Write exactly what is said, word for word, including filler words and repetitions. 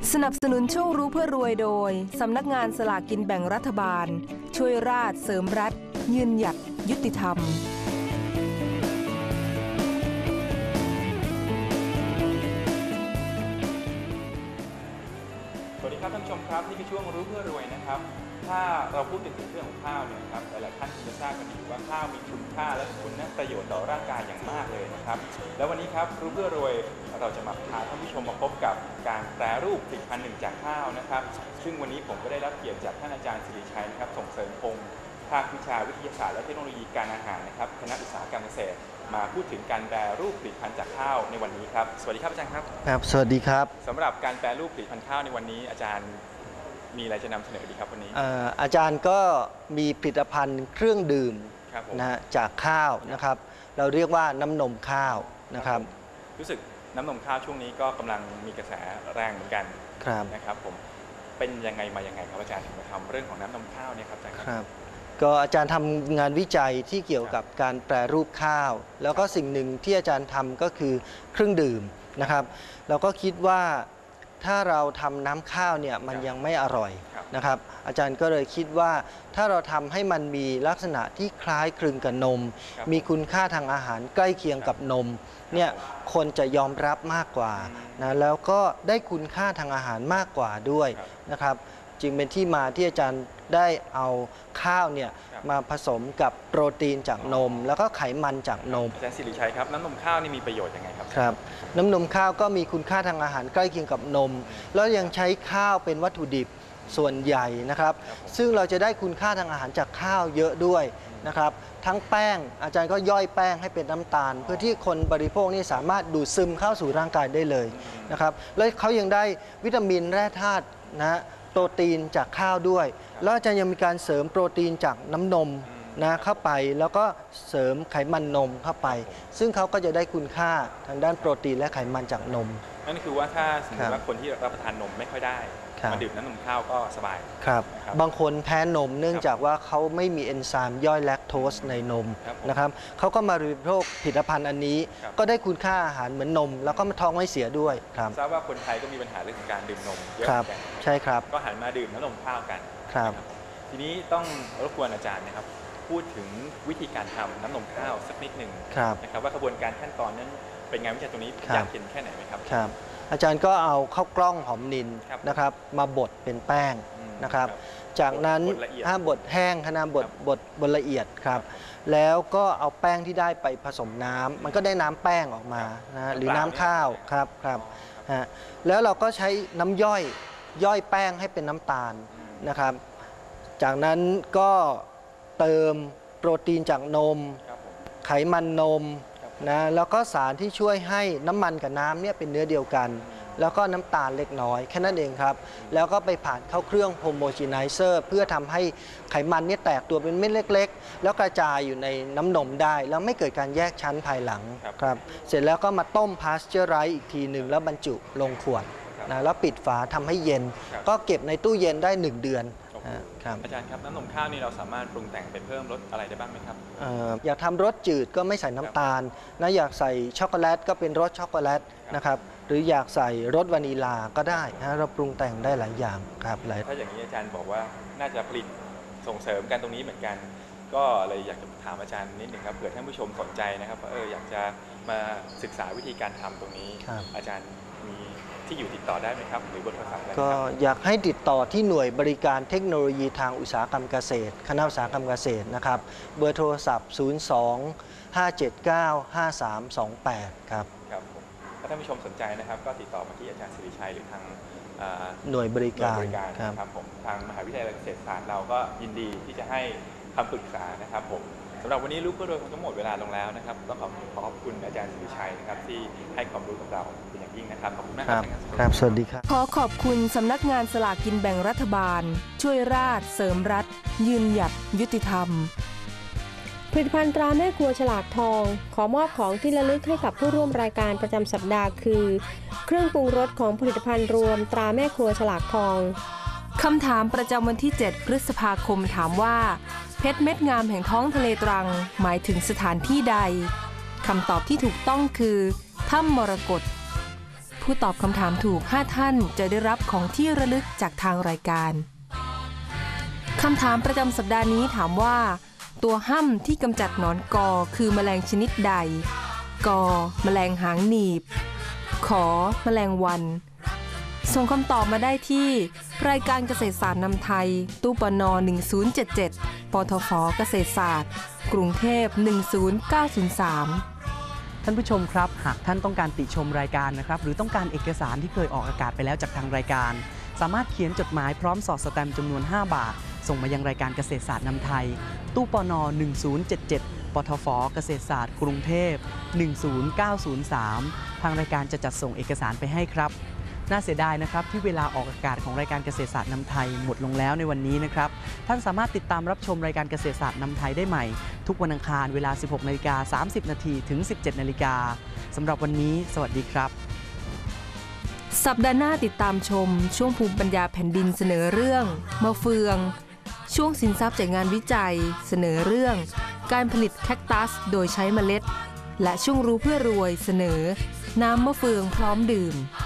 สนับสนุนช่วงรู้เพื่อรวยโดยสำนักงานสลากกินแบ่งรัฐบาลช่วยราษฎร์เสริมรัฐยืนหยัดยุติธรรมสวัสดีครับท่านผู้ชมครับนี่คือช่วงรู้เพื่อรวยนะครับถ้าเราพูดถึงเรื่องของข้าวเนี่ยครับหลายๆท่านจะทราบกันดีว่าข้าวมีคุณค่าและคุณประโยชน์ต่อร่างกายอย่างมากเลยนะครับแล้ววันนี้ครับรู้เพื่อรวยเราจะมาพาท่านผู้ชมมาพบกับการแปรรูปผลิตภัณฑ์หนึ่งจากข้าวนะครับซึ่งวันนี้ผมก็ได้รับเกียรติจากท่านอาจารย์สิริชัยนะครับส่งเสริมพงศ์ภาควิชาวิทยาศาสตร์และเทคโนโลยีการอาหารนะครับคณะอุตสาหกรรมเกษตรมาพูดถึงการแปรรูปผลิตภัณฑ์จากข้าวในวันนี้ครับสวัสดีครับอาจารย์ครับครับสวัสดีครับสำหรับการแปรรูปผลิตภัณฑ์ข้าวในวันนี้อาจารย์มีอะไรจะนำเสนอดีครับวันนี้อ, อาจารย์ก็มีผลิตภัณฑ์เครื่องดื่มนะจากข้าวนะครับเราเรียกว่าน้ำนมข้าวนะครับรู้สึกน้ำนมข้าวช่วงนี้ก็กำลังมีกระแสแรงเหมือนกันนะครับผมเป็นยังไงมายังไงครับอาจารย์ถึงมาทำเรื่องของน้ำนมข้าวเนี่ยครับอาจารย์ครับก็อาจารย์ทำงานวิจัยที่เกี่ยวกับการแปรรูปข้าวแล้วก็สิ่งหนึ่งที่อาจารย์ทำก็คือเครื่องดื่มนะครับเราก็คิดว่าถ้าเราทำน้ำข้าวเนี่ยมันยังไม่อร่อยนะครับอาจารย์ก็เลยคิดว่าถ้าเราทำให้มันมีลักษณะที่คล้ายคลึงกับนมมีคุณค่าทางอาหารใกล้เคียงกับนมเนี่ยคนจะยอมรับมากกว่านะแล้วก็ได้คุณค่าทางอาหารมากกว่าด้วยนะครับจึงเป็นที่มาที่อาจารย์ได้เอาข้าวเนี่ยมาผสมกับโปรตีนจากนมแล้วก็ไขมันจากนมอาจารย์สิริชัยครับน้ำนมข้าวนี่มีประโยชน์ยังไงครับครับน้ำนมข้าวก็มีคุณค่าทางอาหารใกล้เคียงกับนมแล้วยังใช้ข้าวเป็นวัตถุดิบส่วนใหญ่นะครับซึ่งเราจะได้คุณค่าทางอาหารจากข้าวเยอะด้วยนะครับทั้งแป้งอาจารย์ก็ย่อยแป้งให้เป็นน้ำตาลเพื่อที่คนบริโภคนี่สามารถดูดซึมเข้าสู่ร่างกายได้เลยนะครับแล้วเขายังได้วิตามินแร่ธาตุนะโปรตีนจากข้าวด้วยแล้วอาจารย์ยังมีการเสริมโปรตีนจากน้ำนมนะเข้าไปแล้วก็เสริมไขมันนมเข้าไปซึ่งเขาก็จะได้คุณค่าทางด้านโปรตีนและไขมันจากนมนั่นคือว่าถ้าสมมติว่าคนที่รับประทานนมไม่ค่อยได้มาดื่มน้ำนมข้าวก็สบายครับบางคนแพ้นมเนื่องจากว่าเขาไม่มีเอนไซม์ย่อยแลคโตสในนมนะครับเขาก็มาบริโภคผลิตภัณฑ์อันนี้ก็ได้คุณค่าอาหารเหมือนนมแล้วก็ท้องไม่เสียด้วยครับทราบว่าคนไทยก็มีปัญหาเรื่องการดื่มนมเยอะเหมือนกันใช่ครับก็หันมาดื่มน้ำนมข้าวกันครับทีนี้ต้องรบกวนอาจารย์นะครับพูดถึงวิธีการทำน้ำนมข้าวสักนิดหนึ่งนะครับว่ากระบวนการขั้นตอนนั้นเป็นงานวิจัยตรงนี้ยากเย็นแค่ไหนไหมครับครับอาจารย์ก็เอาข้าวกล้องหอมนิลนะครับมาบดเป็นแป้งนะครับจากนั้นถ้าบดแห้งขณะบดบดบดละเอียดครับแล้วก็เอาแป้งที่ได้ไปผสมน้ำมันก็ได้น้ำแป้งออกมานะหรือน้ำข้าวครับครับฮะแล้วเราก็ใช้น้ำย่อยย่อยแป้งให้เป็นน้ำตาลนะครับจากนั้นก็เติมโปรตีนจากนมไขมันนมนะแล้วก็สารที่ช่วยให้น้ำมันกับน้ำเนี่ยเป็นเนื้อเดียวกันแล้วก็น้ำตาลเล็กน้อยแค่นั้นเองครับแล้วก็ไปผ่านเข้าเครื่องโฮโมจีไนเซอร์เพื่อทำให้ไขมันเนี่ยแตกตัวเป็นเม็ดเล็กๆแล้วกระจายอยู่ในน้ำนมได้แล้วไม่เกิดการแยกชั้นภายหลังครับเสร็จแล้วก็มาต้มพาสเจอร์ไรซ์อีกทีหนึ่งแล้วบรรจุลงขวดนะแล้วปิดฝาทำให้เย็นก็เก็บในตู้เย็นได้หนึ่งเดือนอาจารย์ครับน้ำนมข้าวนี่เราสามารถปรุงแต่งเป็นเพิ่มรสอะไรได้บ้างไหมครับออยากทำรสจืดก็ไม่ใส่น้ำตาลนะอยากใส่ช็อกโกแลตก็เป็นรสช็อกโกแลตนะครับหรืออยากใส่รสวานิลาก็ได้นะเราปรุงแต่งได้หลายอย่างครับหลายถ้าอย่างนี้อาจารย์บอกว่าน่าจะผลิตส่งเสริมกันตรงนี้เหมือนกันก็เลยอยากจะถามอาจารย์นิดหนึ่งครับเผื่อท่านผู้ชมสนใจนะครับว่าเอออยากจะมาศึกษาวิธีการทำตรงนี้อาจารย์มีที่อยู่ติดต่อได้ไหมครับหรือเบอร์โทรศัพท์อะไรก็อยากให้ติดต่อที่หน่วยบริการเทคโนโลยีทางอุตสาหกรรมเกษตรคณะอุตสาหกรรมเกษตรนะครับเบอร์โทรศัพท์ ศูนย์ สอง ห้า เจ็ด เก้า ห้า สาม สอง แปด ครับครับผมถ้าท่านผู้ชมสนใจนะครับก็ติดต่อมาที่อาจารย์สิริชัยหรือทางหน่วยบริการครับผมทางมหาวิทยาลัยเกษตรศาสตร์เราก็ยินดีที่จะให้คำปรึกษานะครับผมสำหรับวันนี้รู้เพื่อรวยคงจะหมดเวลาลงแล้วนะครับต้องขอขอบคุณอาจารย์สิริชัยนะครับที่ให้ความรู้กับเราเป็นอย่างยิ่งนะครับขอบคุณมากครับครับสวัสดีครับขอขอบคุณสำนักงานสลากกินแบ่งรัฐบาลช่วยราษฎร์เสริมรัฐยืนหยัดยุติธรรมผลิตภัณฑ์ตราแม่ครัวฉลากทองขอมอบของที่ระลึกให้กับผู้ร่วมรายการประจำสัปดาห์คือเครื่องปรุงรสของผลิตภัณฑ์รวมตราแม่ครัวฉลากทองคำถามประจำวันที่เจ็ดพฤษภาคมถามว่าเพชรเม็ดงามแห่งท้องทะเลตรังหมายถึงสถานที่ใดคำตอบที่ถูกต้องคือถ้ำมรกตผู้ตอบคำถามถูกห้าท่านจะได้รับของที่ระลึกจากทางรายการคำถามประจำสัปดาห์นี้ถามว่าตัวห้ำที่กำจัดหนอนกอคือแมลงชนิดใดกแมลงหางหนีบขอแมลงวันส่งคำตอบมาได้ที่รายการเกษตรศาสตร์นำไทยตู้ปนหนึ่งศูนย์เจ็ดเจ็ดปทฟเกษตรศาสตร์กรุงเทพหนึ่งศูนย์เก้าศูนย์สามท่านผู้ชมครับหากท่านต้องการติชมรายการนะครับหรือต้องการเอกสารที่เคยออกอากาศไปแล้วจากทางรายการสามารถเขียนจดหมายพร้อมสอดสแตมป์จำนวนห้าบาทส่งมายังรายการเกษตรศาสตร์นำไทยตู้ปนหนึ่งศูนย์เจ็ดเจ็ดปทฟเกษตรศาสตร์กรุงเทพหนึ่งศูนย์เก้าศูนย์สามทางรายการจะจัดส่งเอกสารไปให้ครับน่าเสียดายนะครับที่เวลาออกอากาศของรายการเกษตรศาสตร์นำไทยหมดลงแล้วในวันนี้นะครับท่านสามารถติดตามรับชมรายการเกษตรศาสตร์นำไทยได้ใหม่ทุกวันอังคารเวลา สิบหกนาฬิกาสามสิบนาทีถึง สิบเจ็ดนาฬิกาสำหรับวันนี้สวัสดีครับสัปดาห์หน้าติดตามชมช่วงภูมิปัญญาแผ่นดินเสนอเรื่องมะเฟืองช่วงสินทรัพย์จากงานวิจัยเสนอเรื่องการผลิตแคคตัสโดยใช้เมล็ดและช่วงรู้เพื่อรวยเสนอน้ำมะเฟืองพร้อมดื่ม